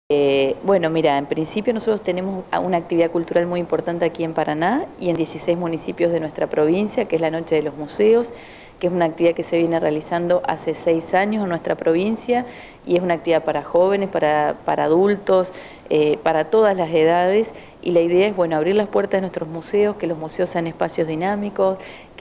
Bueno, mira, en principio nosotros tenemos una actividad cultural muy importante aquí en Paraná y en 16 municipios de nuestra provincia, que es la Noche de los Museos, que es una actividad que se viene realizando hace 6 años en nuestra provincia y es una actividad para jóvenes, para adultos, para todas las edades, y la idea es, bueno, abrir las puertas de nuestros museos, que los museos sean espacios dinámicos,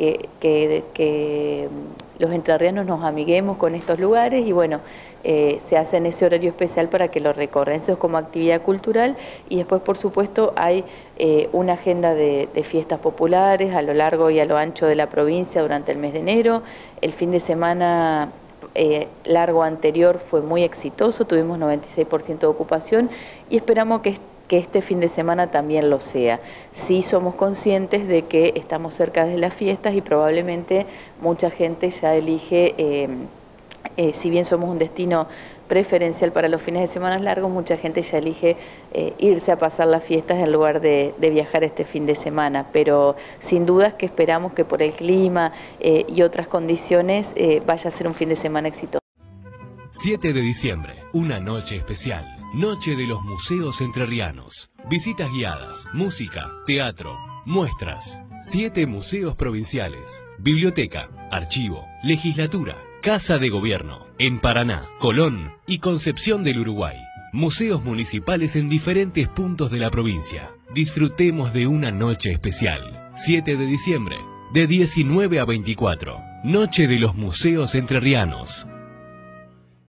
que los entrerrianos nos amiguemos con estos lugares y bueno, se hace en ese horario especial para que lo recorran. Eso es como actividad cultural, y después por supuesto hay una agenda de fiestas populares a lo largo y a lo ancho de la provincia durante el mes de enero. El fin de semana largo anterior fue muy exitoso, tuvimos 96% de ocupación y esperamos que este fin de semana también lo sea. Sí somos conscientes de que estamos cerca de las fiestas y probablemente mucha gente ya elige, si bien somos un destino preferencial para los fines de semana largos, mucha gente ya elige irse a pasar las fiestas en lugar de viajar este fin de semana, pero sin dudas que esperamos que por el clima y otras condiciones vaya a ser un fin de semana exitoso. 7 de diciembre, una noche especial. Noche de los Museos Entrerrianos. Visitas guiadas, música, teatro, muestras. 7 museos provinciales. Biblioteca, archivo, legislatura, casa de gobierno. En Paraná, Colón y Concepción del Uruguay. Museos municipales en diferentes puntos de la provincia. Disfrutemos de una noche especial. 7 de diciembre, de 19 a 24. Noche de los Museos Entrerrianos.